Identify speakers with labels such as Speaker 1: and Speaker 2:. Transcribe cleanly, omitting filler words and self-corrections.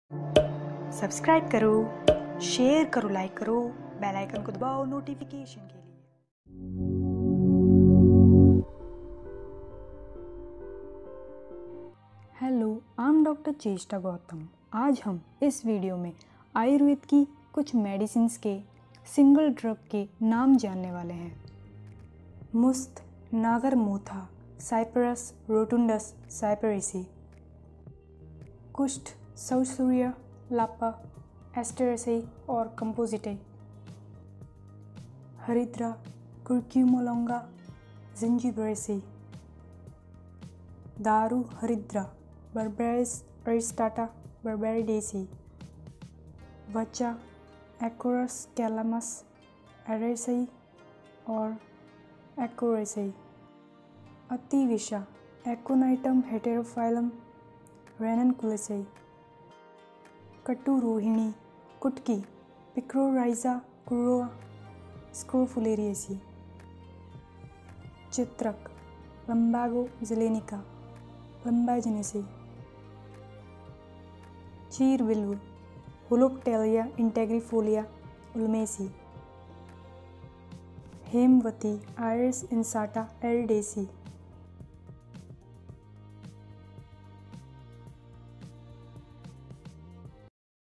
Speaker 1: Subscribe करो, share करो, like करो, बेल आइकन को दबाओ नोटिफिकेशन के लिए। हेलो, आई एम डॉक्टर चेष्टा गौतम। आज हम इस वीडियो में आयुर्वेद की कुछ मेडिसिन्स के सिंगल ड्रग के नाम जानने वाले हैं। मुस्त, नागर मोथा, साइपरस रोटुंडस साइपरेसी। कुष्ठ, सौसूरिया, लापा, एस्टेरेसी और कंपोजिटे। हरिद्रा, कुर्क्यूमोलोंगा, जिंजिबरेसी। दारू हरिद्रा, बर्बेरिस अरिस्टाटा, बर्बेरिडेसी। वचा, एकोरस कैलामस, एरेसी और एकोरेसी। अतिविषा, एकोनाइटम हेटेरोफाइलम, रेननकुलेसी। कटुरोहिणी, कुटकी, पिक्रोराइजा कुरोआ, स्क्रोफुलेरिएसी। चित्रक, लंबागो जिलेनिका, लंबाजिनेसी। चीरबिल्व, हुलोपटेलिया इंटेग्रिफोलिया, उल्मेसी। हेमवती, आयरिस इंसाटा, एरिडेसी।